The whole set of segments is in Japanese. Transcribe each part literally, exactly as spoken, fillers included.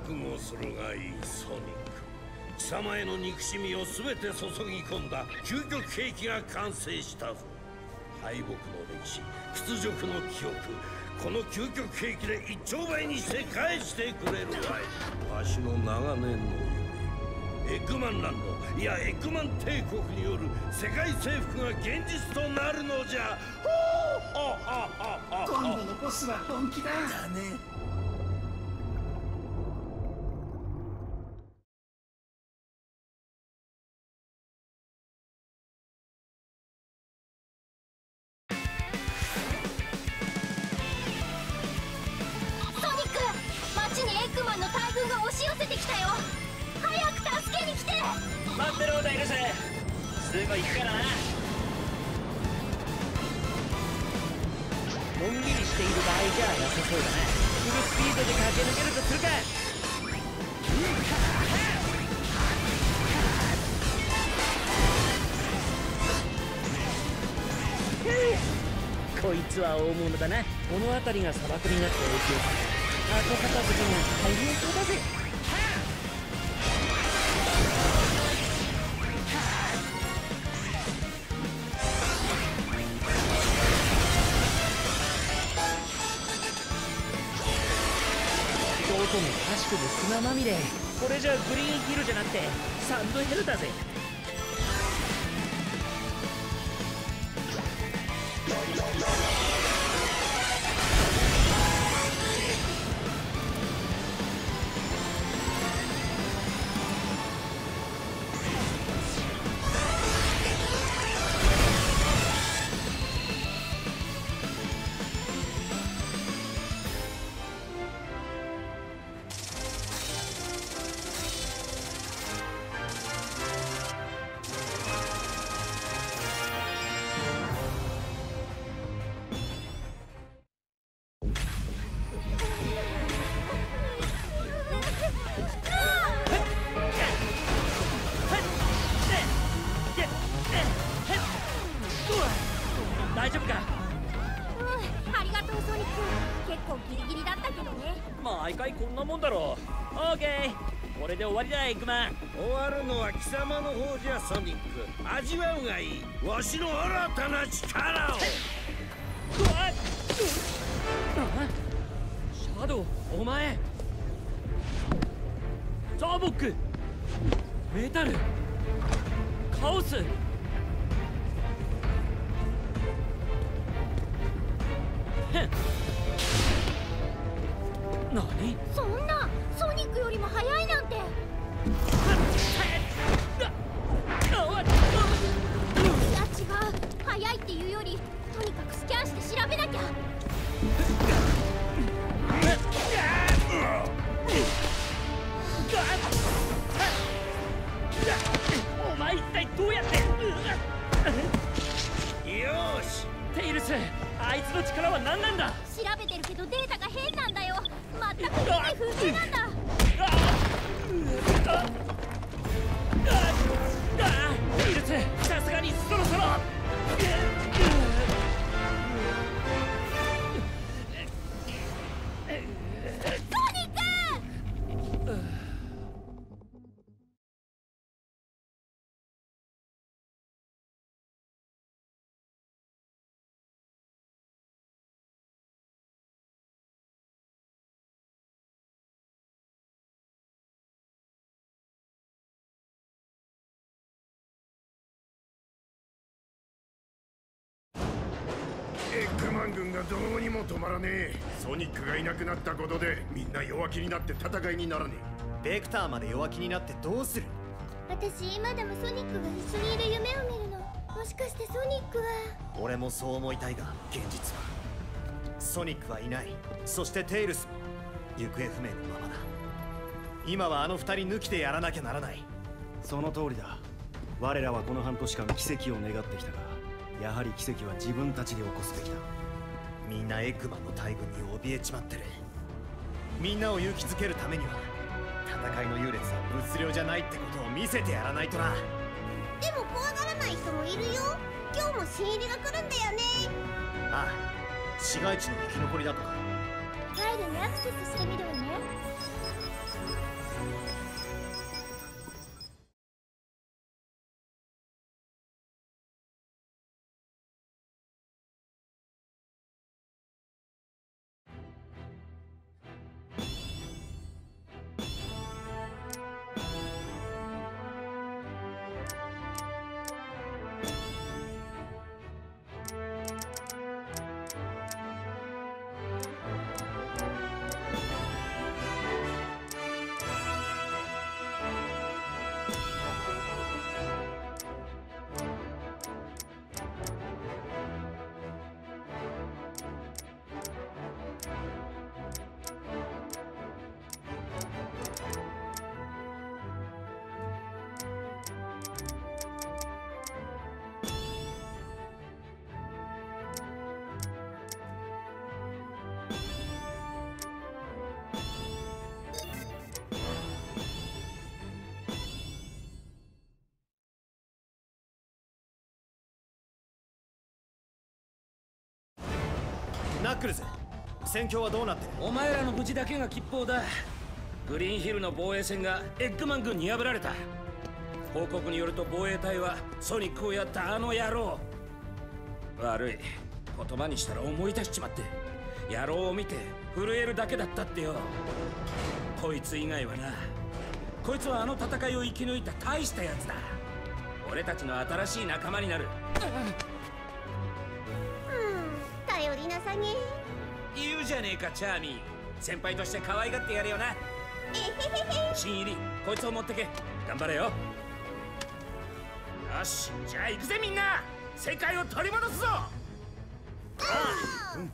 悟するがいいソニック。貴様への憎しみを全て注ぎ込んだ究極兵器が完成したぞ。敗北の歴史、屈辱の記憶、この究極兵器で一丁前にして返してくれるわい。わしの長年の夢、エッグマンランド、いやエッグマン帝国による世界征服が現実となるのじゃ。 今度のボスは本気だ。だね。 こいつは大物だな。この辺りが砂漠になって影響され、後片付けが大変そうだぜ。どこもかしこも砂まみれ。これじゃグリーンヒルじゃなくてサンドヘルだぜ。大丈夫か？ うん、ありがとうソニック。結構ギリギリだったけどね。 毎回こんなもんだろう。オーケー、これで終わりだエッグマン。 終わるのは貴様の方じゃソニック。味わうがいい、わしの新たな力を。 シャドウ、お前。ザーボック、メタル、カオス。何？ そんなソニックよりも速いなんて。いや違う、速いっていうよりとにかくスキャンして調べなきゃ。 お前一体どうやって？よーし、 テイルス、あいつの力は何なんだ？ 調べてるけどデータが変なんだよ。全く理解不明なんだ。 テイルス、さすがにそろそろ。 エッグマン軍がどうにも止まらねえ。ソニックがいなくなったことでみんな弱気になって戦いにならねえ。ベクターまで弱気になってどうする？ 私今でもソニックが一緒にいる夢を見るの。もしかしてソニックは。 俺もそう思いたいが現実はソニックはいない。そしてテイルスも行方不明のままだ。今はあの二人抜きでやらなきゃならない。 その通りだ。我らはこの半年間奇跡を願ってきたが、やはり奇跡は自分たちで起こすべきだ。 みんなエッグマンの大軍に怯えちまってる。みんなを勇気づけるためには戦いの優劣は物量じゃないってことを見せてやらないとな。 でも怖がらない人もいるよ。今日も新入りが来るんだよね。 ああ、市街地の生き残りだとか。 ファイルにアクセスしてみるわね。 ナックルズ、戦況はどうなってる？ お前らの無事だけが吉報だ。グリーンヒルの防衛線がエッグマン軍に破られた。報告によると防衛隊はソニックをやったあの野郎。悪い、言葉にしたら思い出しちまって、野郎を見て震えるだけだったってよ。こいつ以外はな、こいつはあの戦いを生き抜いた大したやつだ。俺たちの新しい仲間になる。 頼りなさげ。 言うじゃねえかチャーミー。先輩として可愛がってやるよな。 えへへへ。 新入り、こいつを持ってけ。頑張れよ。よし、じゃあ行くぜみんな。世界を取り戻すぞ。うん。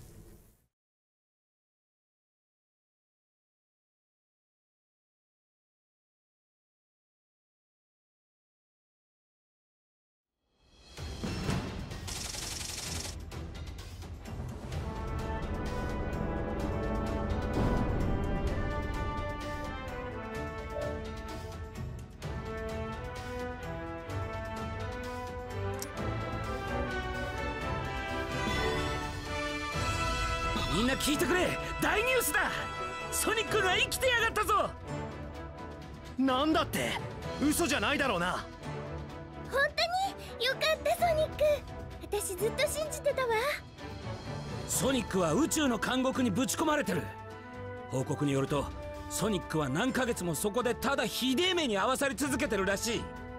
みんな聞いてくれ、大ニュースだ。ソニックが生きてやがったぞ。 なんだって、嘘じゃないだろうな。 本当によかったソニック。私ずっと信じてたわ。 ソニックは宇宙の監獄にぶち込まれてる。報告によるとソニックは何ヶ月もそこでただひでえ目に遭わされ続けてるらしい。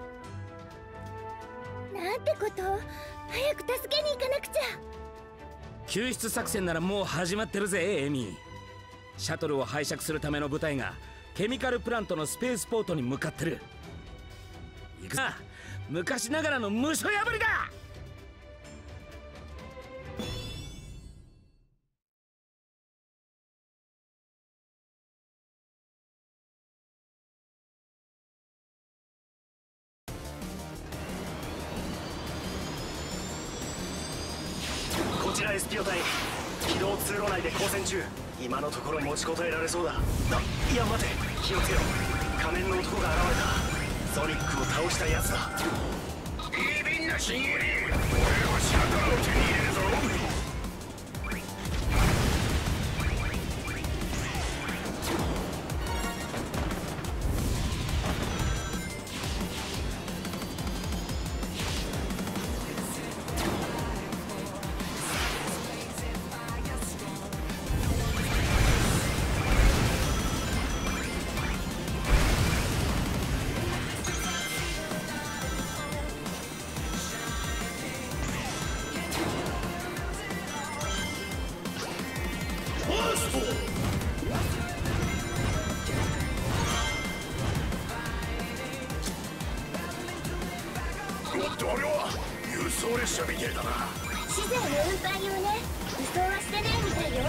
なんてこと。早く助けに行かなくちゃ。 救出作戦ならもう始まってるぜエミー。シャトルを拝借するための部隊がケミカルプラントのスペースポートに向かってる。行くな、昔ながらの無所破りだ。 こちら エスピーオ 隊、機動通路内で交戦中。今のところ持ちこたえられそうだ。あ、いや待て、気をつけろ。仮面の男が現れた。ソニックを倒したやつだ。 いいびんな新入り、俺はシャトルを手に入れるぞ。同僚は輸送列車みてえだな。 資材の運搬用ね。輸送はしてないみたいよ。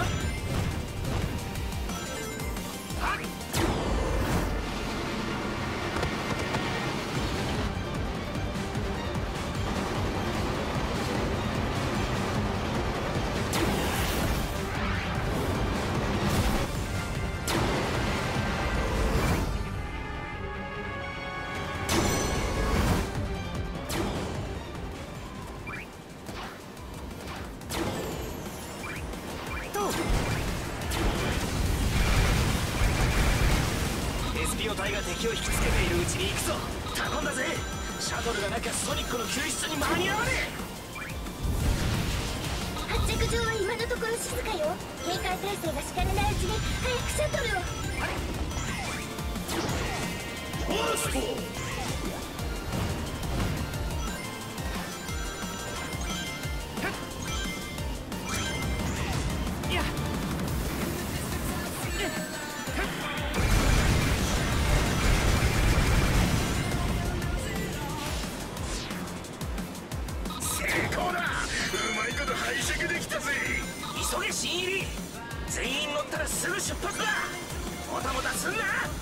敵を引きつけているうちに行くぞ。頼んだぜ。シャトルがなきゃソニックの救出に間に合わねえ。発着場は今のところ静かよ。警戒態勢が敷かれないうちに早くシャトルを。 ファースト急げ新入り。全員乗ったらすぐ出発だ。もたもたすんな。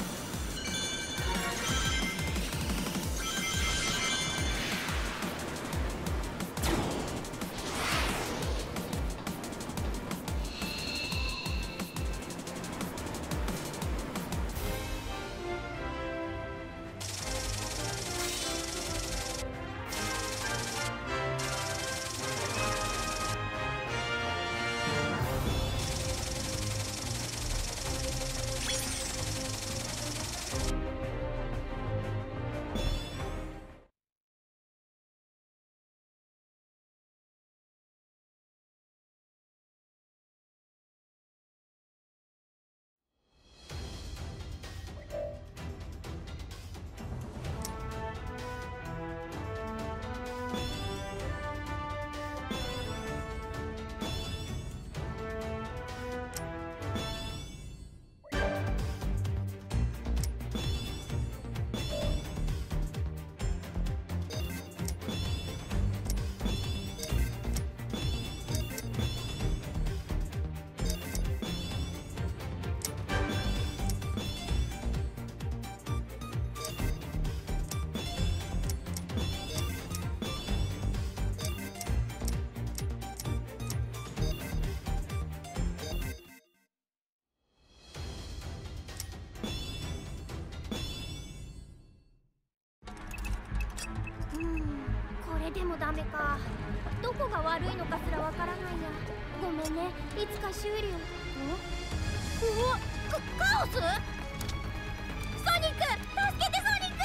でもダメか。どこが悪いのかすらわからないや。ごめんね。いつか修理を。ん？うわっ、カカオス？ソニック、助けてソニック！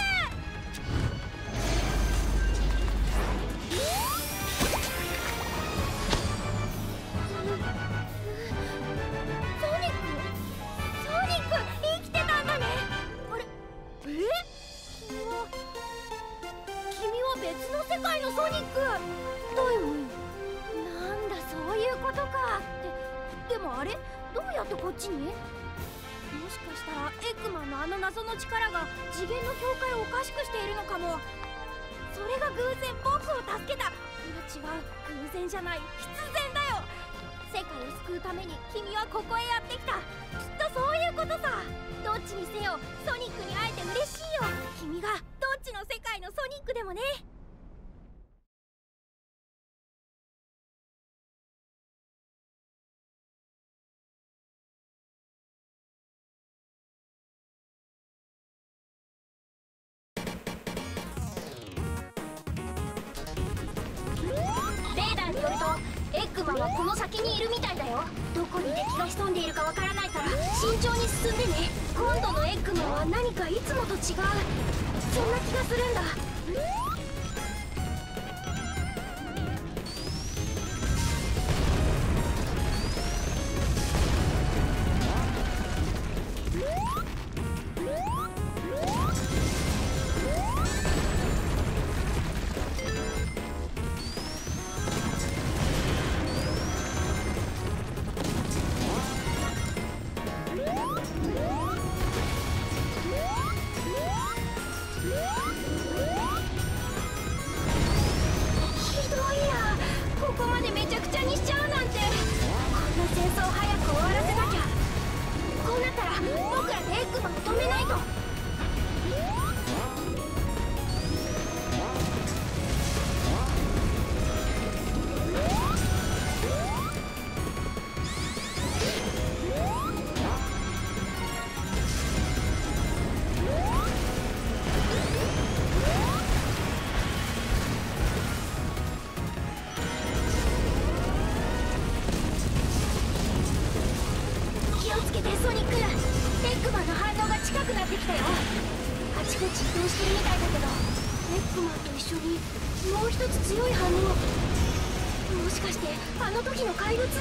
ソニック？ソニック生きてたんだね。あれ？え？君は君は別の世界のソニックだよね。なんだ、そういうことか。で、でもあれ、どうやってこっちに？もしかしたらエッグマンのあの謎の力が次元の境界をおかしくしているのかも。それが偶然僕を助けた。いや違う、偶然じゃない、必然だよ。世界を救うために君はここへやってきた。きっとそういうことさ。どっちにせよソニックに会えて嬉しいよ。君がどっちの世界のソニックでもね。レーダーによるとエッグマンはこの先にいるみたいだよ。どこに敵が潜んでいるかわからないから慎重に進んでね。今度のエッグマンは何かいつもと違う、そんな気がするんだ。 動してるみたいだけど、エッグマンと一緒にもう一つ強い反応。もしかしてあの時の怪物？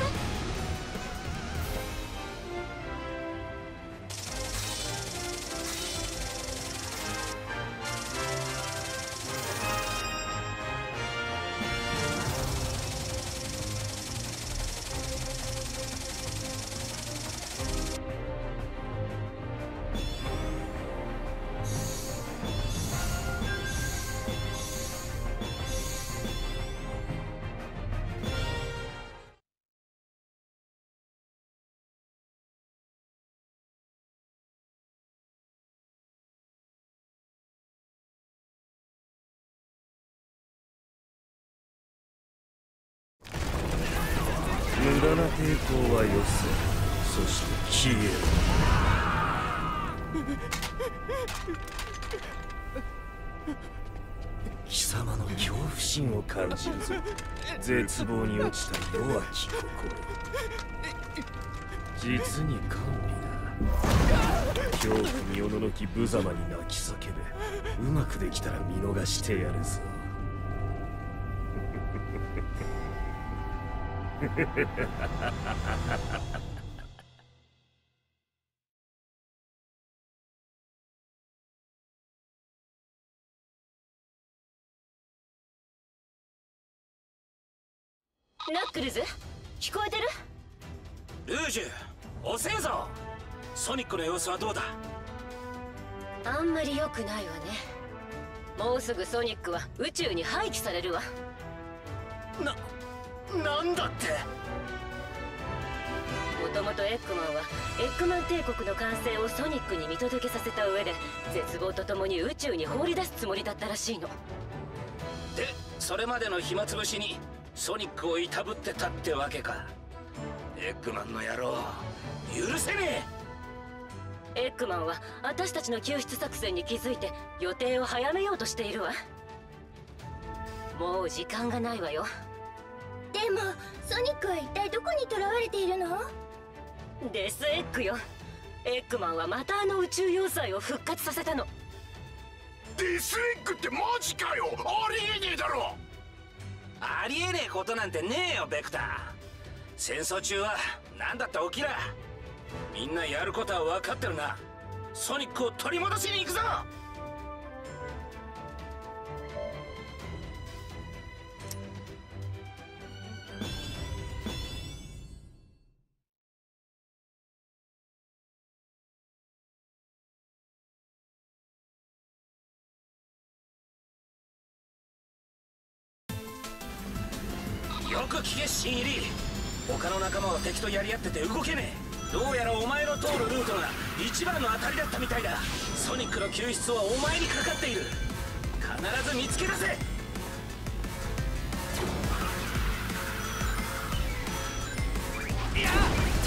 無駄な抵抗はよせ。そして消えろ。貴様の恐怖心を感じるぞ。絶望に落ちた弱き心。実に甘美だ。恐怖におののき無様に泣き叫べ。うまくできたら見逃してやるぞ。 ナックルズ、聞こえてる？ ルージュ、遅えぞ。ソニックの様子はどうだ？ あんまり良くないわね。もうすぐソニックは宇宙に廃棄されるわ。 な、なんだって。 もともとエッグマンはエッグマン帝国の完成をソニックに見届けさせた上で、絶望とともに宇宙に放り出すつもりだったらしいの。 で、それまでの暇つぶしにソニックをいたぶってたってわけか。エッグマンの野郎、許せねえ。エッグマンは私たちの救出作戦に気づいて予定を早めようとしているわ。もう時間がないわよ。でもソニックは一体どこに囚われているの？デスエッグよ。エッグマンはまたあの宇宙要塞を復活させたの。 デスエッグってマジかよ。ありえねえだろ。 ありえねえことなんてねえよ、ベクター。戦争中は何だって起きら。みんなやることは分かってるな。ソニックを取り戻しに行くぞ。よく聞け、新入り。他の仲間は敵とやり合ってて動けねえ。どうやらお前の通るルートが一番の当たりだったみたいだ。ソニックの救出はお前にかかっている。必ず見つけ出せ。いや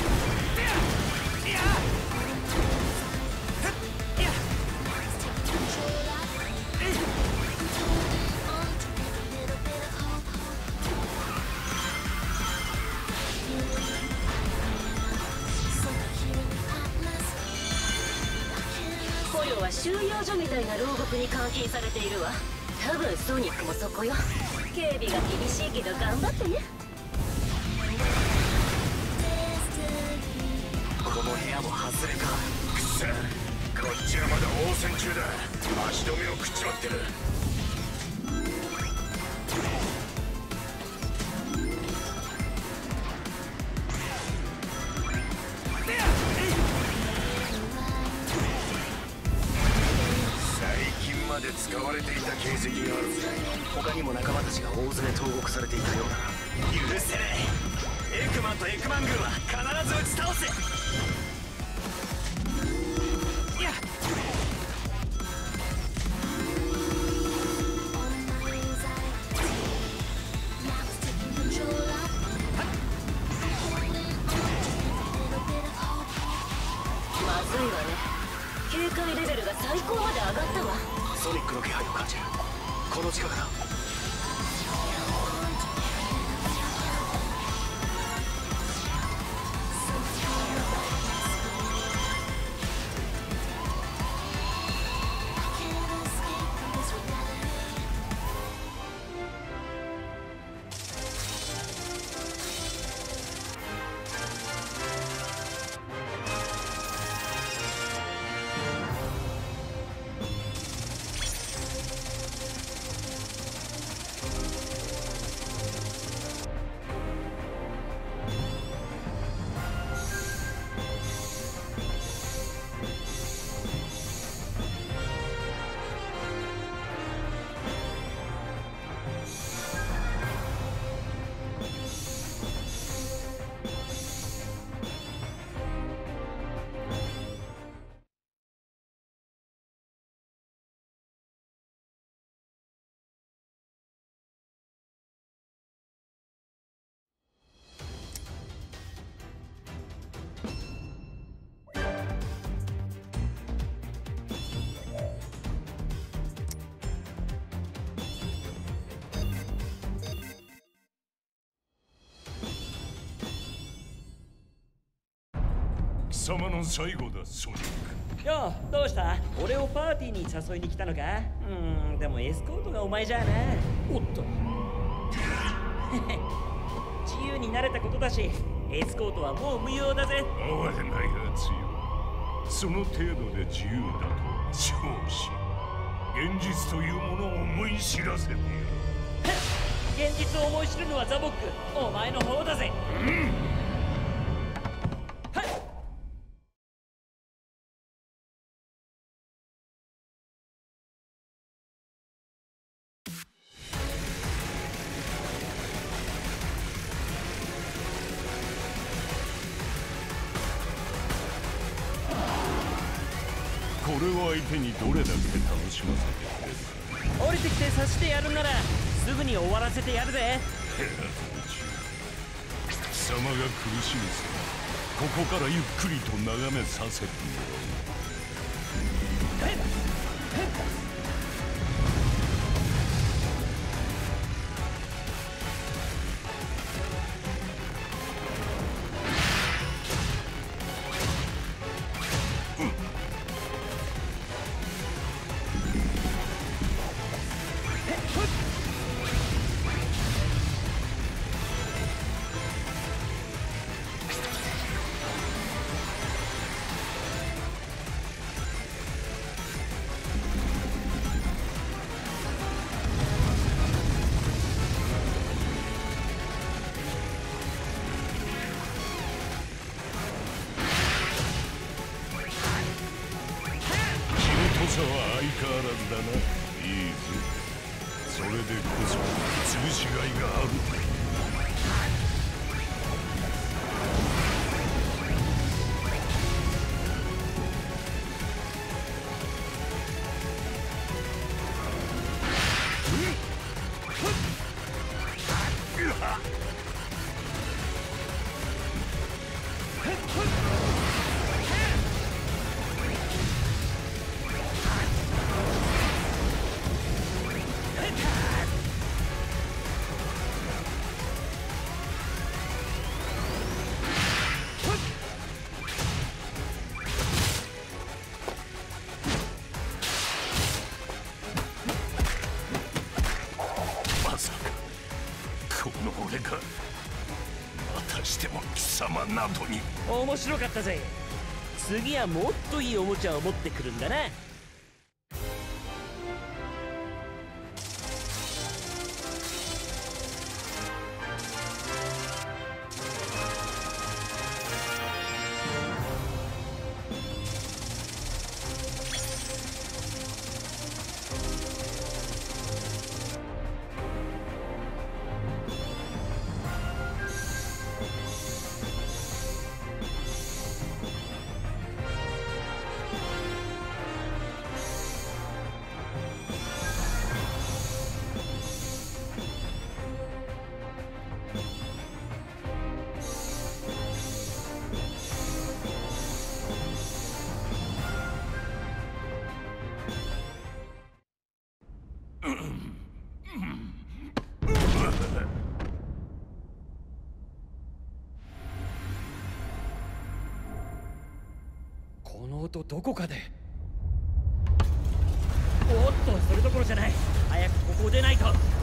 捕虜は収容所みたいな牢獄に監禁されているわ。多分ソニックもそこよ。警備が厳しいけど頑張ってね。 この部屋も外れか。くそ、こっちはまだ応戦中だ。足止めを食っちまってる。最近まで使われていた形跡があるぜ。他にも仲間たちが大勢投獄されていたようだ。許せない。エッグマンとエッグマン軍は必ず打ち倒せ。いやまずいわね。警戒レベルが最高まで上がったわ。 ソニックの気配を感じる。この近くだ。 様の最後だ、ソニック。 よう、どうした？俺をパーティーに誘いに来たのか？うーん、でもエスコートがお前じゃあな。 おっと自由になれたことだし、エスコートはもう無用だぜ。 哀れないやつよ。その程度で自由だと称し、現実というものを思い知らせてやる。 現実を思い知るのはザボック、お前の方だぜ。うん。はっ。 これを相手にどれだけ楽しませてくれるか。 降りてきて刺してやるならすぐに終わらせてやるぜ。 ヘラ貴様が苦しむさ、ここからゆっくりと眺めさせてもらう。さは相変わらずだな。いいぞ。それでこそ潰しがいがある。などに面白かったぜ。次はもっといいおもちゃを持ってくるんだな。この音どこかで。おっと、それどころじゃない。早くここを出ないと。